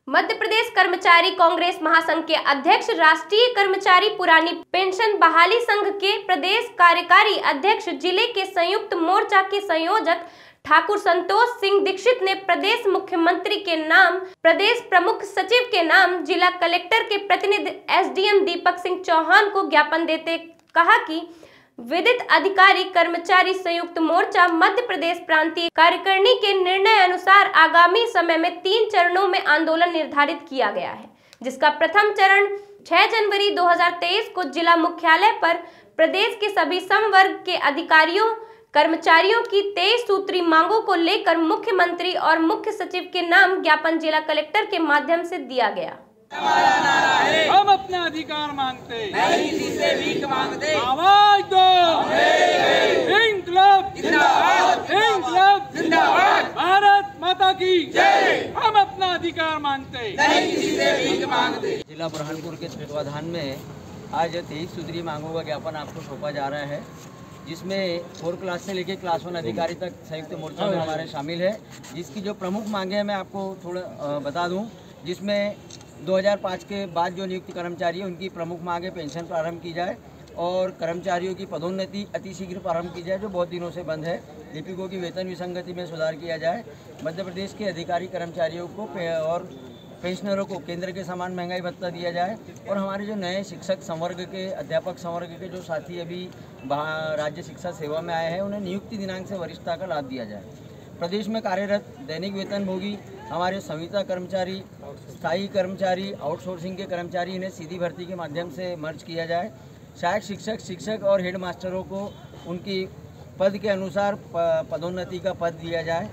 मध्य प्रदेश कर्मचारी कांग्रेस महासंघ के अध्यक्ष, राष्ट्रीय कर्मचारी पुरानी पेंशन बहाली संघ के प्रदेश कार्यकारी अध्यक्ष, जिले के संयुक्त मोर्चा के संयोजक ठाकुर संतोष सिंह दीक्षित ने प्रदेश मुख्यमंत्री के नाम, प्रदेश प्रमुख सचिव के नाम, जिला कलेक्टर के प्रतिनिधि एसडीएम दीपक सिंह चौहान को ज्ञापन देते कहा कि विदित अधिकारी कर्मचारी संयुक्त मोर्चा मध्य प्रदेश प्रांतीय कार्यकारिणी के निर्णय अनुसार आगामी समय में 3 चरणों में आंदोलन निर्धारित किया गया है, जिसका प्रथम चरण 6 जनवरी 2023 को जिला मुख्यालय पर प्रदेश के सभी संवर्ग के अधिकारियों कर्मचारियों की 23 सूत्री मांगों को लेकर मुख्यमंत्री और मुख्य सचिव के नाम ज्ञापन जिला कलेक्टर के माध्यम से दिया गया। हम अपना अधिकार मांगते, नहीं किसी से भीख मांगते। आवाज दो, इंकलाब जिंदाबाद, इंकलाब जिंदाबाद, भारत माता की जय। हम अपना अधिकार मांगते, नहीं किसी से भीख मांगते। जिला बुरहानपुर के तत्वाधान में आज 23 सूत्रीय मांगों का ज्ञापन आपको सौंपा जा रहा है, जिसमें 4 क्लास से लेकर क्लास 1 अधिकारी तक संयुक्त मोर्चा में हमारे शामिल है। जिसकी जो प्रमुख मांगे हैं मैं आपको थोड़ा बता दूं, जिसमें 2005 के बाद जो नियुक्त कर्मचारी है उनकी प्रमुख मांग है पेंशन प्रारंभ की जाए और कर्मचारियों की पदोन्नति अतिशीघ्र प्रारंभ की जाए जो बहुत दिनों से बंद है। लिपिकों की वेतन विसंगति में सुधार किया जाए। मध्य प्रदेश के अधिकारी कर्मचारियों को और पेंशनरों को केंद्र के समान महंगाई भत्ता दिया जाए और हमारे जो नए शिक्षक संवर्ग के, अध्यापक संवर्ग के जो साथी अभी राज्य शिक्षा सेवा में आए हैं उन्हें नियुक्ति दिनांक से वरिष्ठता का लाभ दिया जाए। प्रदेश में कार्यरत दैनिक वेतनभोगी हमारे संविदा कर्मचारी, स्थायी कर्मचारी, आउटसोर्सिंग के कर्मचारी, इन्हें सीधी भर्ती के माध्यम से मर्ज किया जाए। सहायक शिक्षक और हेड मास्टरों को उनकी पद के अनुसार पदोन्नति का पद दिया जाए।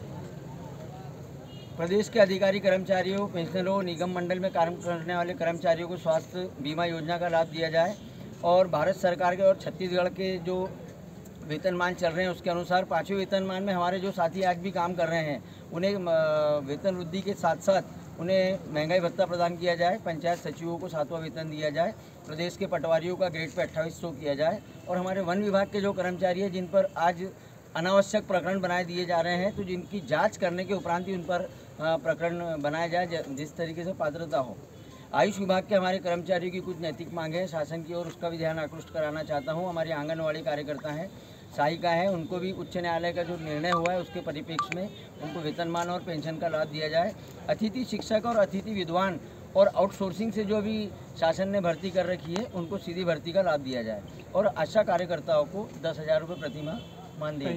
प्रदेश के अधिकारी कर्मचारियों, पेंशनरों, निगम मंडल में काम करने वाले कर्मचारियों को स्वास्थ्य बीमा योजना का लाभ दिया जाए और भारत सरकार के और छत्तीसगढ़ के जो वेतनमान चल रहे हैं उसके अनुसार 5वें वेतनमान में हमारे जो साथी आज भी काम कर रहे हैं उन्हें वेतन वृद्धि के साथ साथ उन्हें महंगाई भत्ता प्रदान किया जाए। पंचायत सचिवों को 7वां वेतन दिया जाए। प्रदेश के पटवारियों का ग्रेड पे 2800 किया जाए और हमारे वन विभाग के जो कर्मचारी हैं जिन पर आज अनावश्यक प्रकरण बनाए दिए जा रहे हैं तो जिनकी जांच करने के उपरांत ही उन पर प्रकरण बनाया जाए जिस तरीके से पात्रता हो। आयुष विभाग के हमारे कर्मचारियों की कुछ नैतिक मांगे हैं शासन की और उसका भी ध्यान आकृष्ट कराना चाहता हूं। हमारे आंगनवाड़ी कार्यकर्ता हैं, सहायिका है, उनको भी उच्च न्यायालय का जो निर्णय हुआ है उसके परिप्रेक्ष्य में उनको वेतनमान और पेंशन का लाभ दिया जाए। अतिथि शिक्षक और अतिथि विद्वान और आउटसोर्सिंग से जो भी शासन ने भर्ती कर रखी है उनको सीधी भर्ती का लाभ दिया जाए और आशा कार्यकर्ताओं को 10,000 रुपये प्रतिमाह मान दिया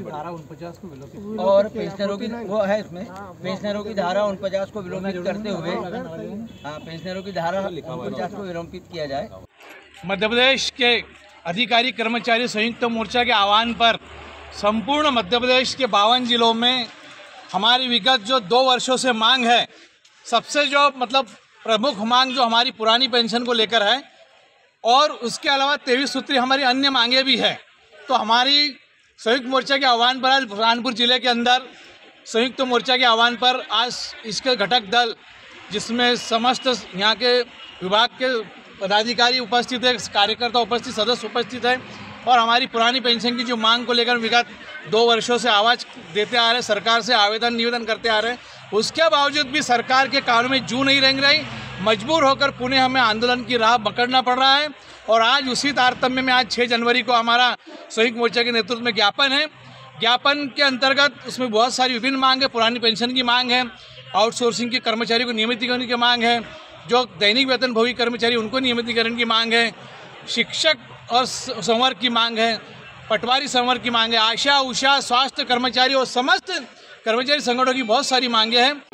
जाए और पेंशनरों की वो है इसमें पेंशनरों की धारा 49 को विलोपित करते हुए पेंशनरों की धारा 49 को विलोपित किया जाए। मध्य प्रदेश के अधिकारी कर्मचारी संयुक्त मोर्चा के आह्वान पर संपूर्ण मध्य प्रदेश के 52 जिलों में हमारी विगत जो 2 वर्षों से मांग है, सबसे जो प्रमुख मांग जो हमारी पुरानी पेंशन को लेकर है और उसके अलावा 23 सूत्री हमारी अन्य मांगे भी है। तो हमारी संयुक्त मोर्चा के आह्वान पर आज बुरहानपुर जिले के अंदर संयुक्त मोर्चा के आह्वान पर आज इसके घटक दल जिसमें समस्त यहाँ के विभाग के पदाधिकारी उपस्थित है, कार्यकर्ता उपस्थित, सदस्य उपस्थित है और हमारी पुरानी पेंशन की जो मांग को लेकर विगत 2 वर्षों से आवाज़ देते आ रहे, सरकार से आवेदन निवेदन करते आ रहे हैं। उसके बावजूद भी सरकार के कानों में जू नहीं रेंग रही। मजबूर होकर पुणे हमें आंदोलन की राह पकड़ना पड़ रहा है और आज उसी तारतम्य में आज 6 जनवरी को हमारा संयुक्त मोर्चा के नेतृत्व में ज्ञापन है। ज्ञापन के अंतर्गत उसमें बहुत सारी विभिन्न मांग है। पुरानी पेंशन की मांग है, आउटसोर्सिंग के कर्मचारियों को नियमितीकरण की मांग है, जो दैनिक वेतनभोगी कर्मचारी उनको नियमितीकरण की मांग है, शिक्षक और संवर्ग की मांग है, पटवारी संवर्ग की मांग है, आशा उषा स्वास्थ्य कर्मचारी और समस्त कर्मचारी संगठनों की बहुत सारी मांगे हैं।